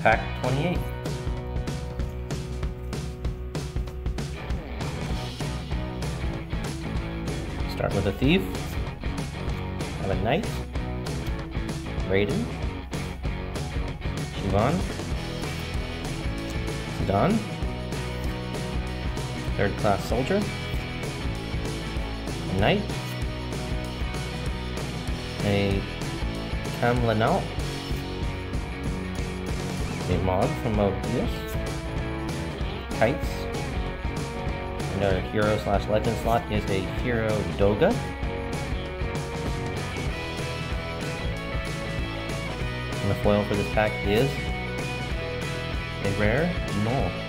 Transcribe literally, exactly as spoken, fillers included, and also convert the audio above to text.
pack twenty-eight. Start with a Thief, have a Knight, Raiden, Shivan, Zidane, Third Class Soldier, a Knight, a Cam Lanao, a mod from Mobius, Kites, and our hero slash legend slot is a Hero Doga, and the foil for this pack is a rare Null.